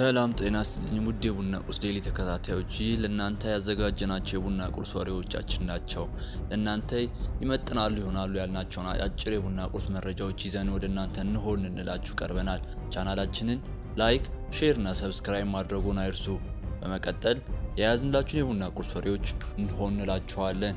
ሰላም ጤና ይስጥልኝ ውድ የቡና ቁርስ ዴሊ ተከታታዮች ለእናንተ ያዘጋጀናቸው የቡና ቁርስ ወሬዎቻችን ናቸው። ለእናንተ ይመጥናሉ ይሆናሉ ያልናቸውን አጭር የቡና ቁርስ መረጃዎች ይዘን ወደ እናንተ እንላችሁ ቀርበናል። ቻናላችንን ላይክ፣ ሼር እና ሰብስክራይብ ማድረጉን አይርሱ። በመቀጠል የያዝንላችሁን የቡና ቁርስ ወሬዎች እንላችኋለን።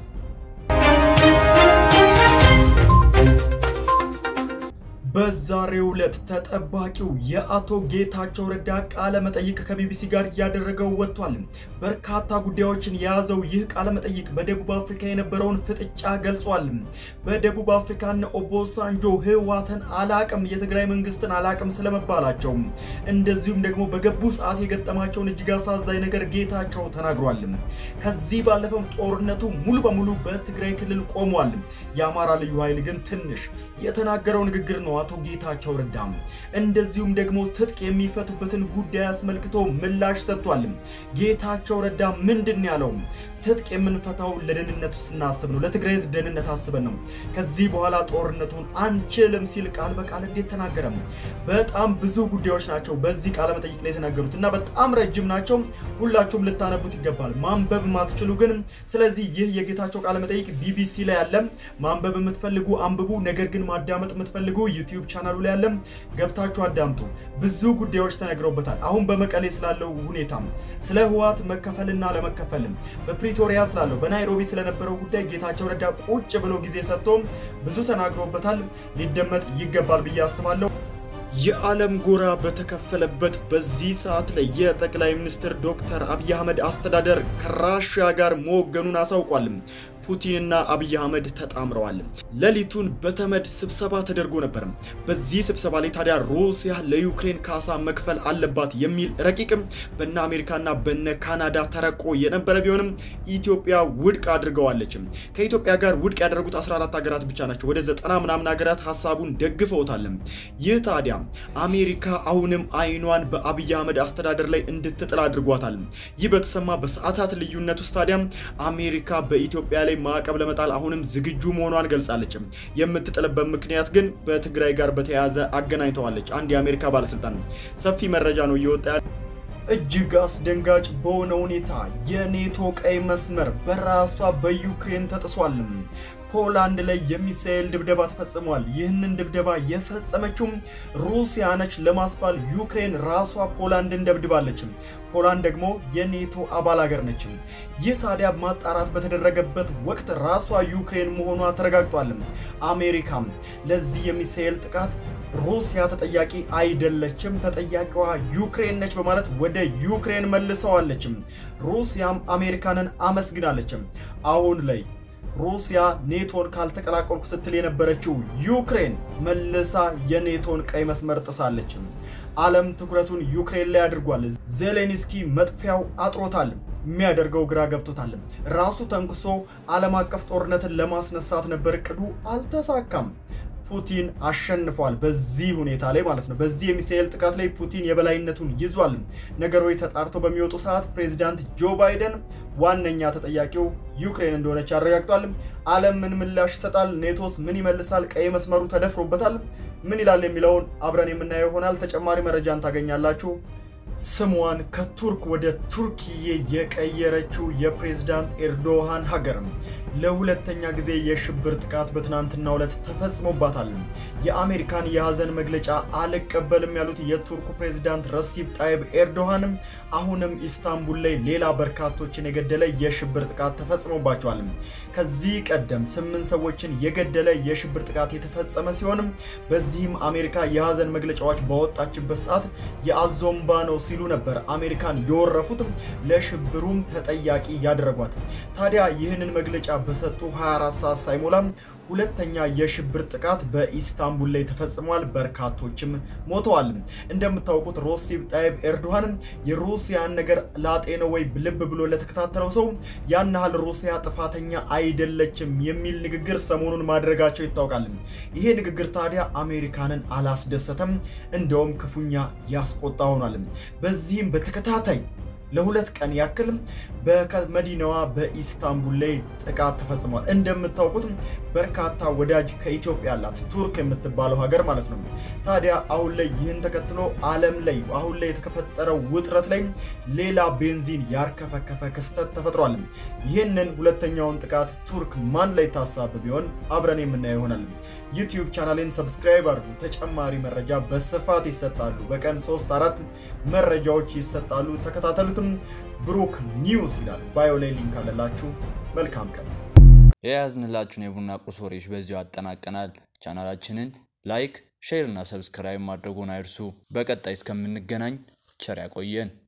በዛሬው ዕለት ተጠባቂው የአቶ ጌታቸው ረዳ ቃለ መጠይቅ ከቢቢሲ ጋር ያደረገው ወጥቷል። በርካታ ጉዳዮችን የያዘው ይህ ቃለ መጠይቅ በደቡብ አፍሪካ የነበረውን ፍጥጫ ገልጿል። በደቡብ አፍሪካና ኦቦሳንጆ ህዋተን አላቅም የትግራይ መንግስትን አላቅም ስለመባላቸው እንደዚሁም ደግሞ በገቡ ሰዓት የገጠማቸውን እጅግ አሳዛኝ ነገር ጌታቸው ተናግሯል። ከዚህ ባለፈው ጦርነቱ ሙሉ በሙሉ በትግራይ ክልል ቆሟል። የአማራ ልዩ ኃይል ግን ትንሽ የተናገረው ንግግር ነው። አቶ ጌታቸው ረዳ እንደዚሁም ደግሞ ትጥቅ የሚፈቱበትን ጉዳይ አስመልክቶ ምላሽ ሰጥቷል። ጌታቸው ረዳ ምንድን ያለው? ትጥቅ የምንፈታው ለደህንነቱ ስናስብ ነው፣ ለትግራይ ህዝብ ደህንነት አስበን ነው። ከዚህ በኋላ ጦርነቱን አንችልም ሲል ቃል በቃል እንዴት ተናገረ? በጣም ብዙ ጉዳዮች ናቸው በዚህ ቃለ መጠይቅ ላይ የተናገሩትና በጣም ረጅም ናቸው። ሁላችሁም ልታነቡት ይገባል፣ ማንበብ ማትችሉ ግን። ስለዚህ ይህ የጌታቸው ቃለ መጠይቅ ቢቢሲ ላይ ያለ፣ ማንበብ የምትፈልጉ አንብቡ፣ ነገር ግን ማዳመጥ የምትፈልጉ ዩቲዩብ ቻናሉ ላይ ያለ ገብታችሁ አዳምጡ። ብዙ ጉዳዮች ተነግረውበታል። አሁን በመቀሌ ስላለው ሁኔታ፣ ስለ ህወሓት መከፈልና ለመከፈል፣ በፕሪቶሪያ ስላለው በናይሮቢ ስለነበረው ጉዳይ ጌታቸው ረዳ ቁጭ ብሎ ጊዜ ሰጥቶ ብዙ ተናግሮበታል። ሊደመጥ ይገባል ብዬ አስባለሁ። የዓለም ጎራ በተከፈለበት በዚህ ሰዓት ላይ የጠቅላይ ሚኒስትር ዶክተር አብይ አህመድ አስተዳደር ከራሺያ ጋር መወገኑን አሳውቋል። ፑቲንና አብይ አህመድ ተጣምረዋል። ሌሊቱን በተመድ ስብሰባ ተደርጎ ነበር። በዚህ ስብሰባ ላይ ታዲያ ሩሲያ ለዩክሬን ካሳ መክፈል አለባት የሚል ረቂቅም በእነ አሜሪካና በእነ ካናዳ ተረቆ የነበረ ቢሆንም ኢትዮጵያ ውድቅ አድርገዋለች። ከኢትዮጵያ ጋር ውድቅ ያደረጉት 14 ሀገራት ብቻ ናቸው። ወደ 90 ምናምን ሀገራት ሐሳቡን ደግፈውታል። ይህ ታዲያ አሜሪካ አሁንም አይኗን በአብይ አህመድ አስተዳደር ላይ እንድትጥል አድርጓታል። ይህ በተሰማ በሰዓታት ልዩነት ውስጥ ታዲያ አሜሪካ በኢትዮጵያ ላይ ማዕቀብ ለመጣል አሁንም ዝግጁ መሆኗን ገልጻለች። የምትጥልበት ምክንያት ግን በትግራይ ጋር በተያያዘ አገናኝተዋለች። አንድ የአሜሪካ ባለስልጣን ሰፊ መረጃ ነው እየወጣ ያለው። እጅግ አስደንጋጭ በሆነ ሁኔታ የኔቶ ቀይ መስመር በራሷ በዩክሬን ተጥሷል። ፖላንድ ላይ የሚሳኤል ድብደባ ተፈጽሟል። ይህንን ድብደባ የፈጸመችው ሩሲያ ነች ለማስባል ዩክሬን ራሷ ፖላንድን ደብድባለች። ፖላንድ ደግሞ የኔቶ አባል ሀገር ነች። ይህ ታዲያ ማጣራት በተደረገበት ወቅት ራሷ ዩክሬን መሆኗ ተረጋግጧል። አሜሪካ ለዚህ የሚሳኤል ጥቃት ሩሲያ ተጠያቂ አይደለችም፣ ተጠያቂዋ ዩክሬን ነች በማለት ወደ ዩክሬን መልሰዋለች። ሩሲያም አሜሪካንን አመስግናለች። አሁን ላይ ሩሲያ ኔቶን ካልተቀላቀልኩ ስትል የነበረችው ዩክሬን መልሳ የኔቶን ቀይ መስመር ጥሳለች። ዓለም ትኩረቱን ዩክሬን ላይ አድርጓል። ዜሌንስኪ መጥፊያው አጥሮታል። የሚያደርገው ግራ ገብቶታል። ራሱ ተንክሶ ዓለም አቀፍ ጦርነትን ለማስነሳት ነበር እቅዱ፣ አልተሳካም። ፑቲን አሸንፏል በዚህ ሁኔታ ላይ ማለት ነው። በዚህ የሚሳኤል ጥቃት ላይ ፑቲን የበላይነቱን ይዟል። ነገሮች ተጣርተው በሚወጡ ሰዓት ፕሬዝዳንት ጆ ባይደን ዋነኛ ተጠያቂው ዩክሬን እንደሆነች ያረጋግጧል። ዓለም ምን ምላሽ ይሰጣል? ኔቶስ ምን ይመልሳል? ቀይ መስመሩ ተደፍሮበታል። ምን ይላል የሚለውን አብረን የምናየው ይሆናል። ተጨማሪ መረጃን ታገኛላችሁ። ስሟን ከቱርክ ወደ ቱርኪዬ የቀየረችው የፕሬዝዳንት ኤርዶሃን ሀገር ለሁለተኛ ጊዜ የሽብር ጥቃት በትናንትናው ዕለት ተፈጽሞባታል። የአሜሪካን የሐዘን መግለጫ አልቀበልም ያሉት የቱርኩ ፕሬዝዳንት ረሲፕ ጣይብ ኤርዶሃን አሁንም ኢስታንቡል ላይ ሌላ በርካቶችን የገደለ የሽብር ጥቃት ተፈጽሞባቸዋል። ከዚህ ቀደም 8 ሰዎችን የገደለ የሽብር ጥቃት የተፈጸመ ሲሆን በዚህም አሜሪካ የሐዘን መግለጫዎች ባወጣችበት ሰዓት የአዞምባ ነው ሲሉ ነበር አሜሪካን የወረፉት፣ ለሽብሩም ተጠያቂ ያደረጓት። ታዲያ ይህንን መግለጫ በሰጡ 24 ሰዓት ሳይሞላ ሁለተኛ የሽብር ጥቃት በኢስታንቡል ላይ ተፈጽሟል። በርካቶችም ሞተዋል። እንደምታውቁት ረሲፕ ጣይብ ኤርዶሃን የሩሲያን ነገር ላጤነው ወይ ልብ ብሎ ለተከታተለው ሰው ያን ያህል ሩሲያ ጥፋተኛ አይደለችም የሚል ንግግር ሰሞኑን ማድረጋቸው ይታወቃል። ይሄ ንግግር ታዲያ አሜሪካንን አላስደሰተም፣ እንደውም ክፉኛ ያስቆጣ ሆኗል። በዚህም በተከታታይ ለሁለት ቀን ያክል በመዲናዋ በኢስታንቡል ላይ ጥቃት ተፈጽሟል። እንደምታውቁት በርካታ ወዳጅ ከኢትዮጵያ ያላት ቱርክ የምትባለው ሀገር ማለት ነው። ታዲያ አሁን ላይ ይህን ተከትሎ ዓለም ላይ አሁን ላይ የተፈጠረው ውጥረት ላይ ሌላ ቤንዚን ያርከፈከፈ ክስተት ተፈጥሯል። ይህንን ሁለተኛውን ጥቃት ቱርክ ማን ላይ ታሳብ ቢሆን አብረን የምናየው ይሆናል። ዩቲዩብ ቻናሌን ሰብስክራይብ አድርጉ። ተጨማሪ መረጃ በስፋት ይሰጣሉ። በቀን 3-4 መረጃዎች ይሰጣሉ። ተከታተሉትም። ብሩክ ኒውስ ይላል ባዮ ላይ ሊንክ አለላችሁ። መልካም ቀን። የያዝንላችሁን የቡና ቁርስ ወሬዎች በዚሁ አጠናቀናል። ቻናላችንን ላይክ፣ ሼር እና ሰብስክራይብ ማድረጉን አይርሱ። በቀጣይ እስከምንገናኝ ቸር ያቆየን።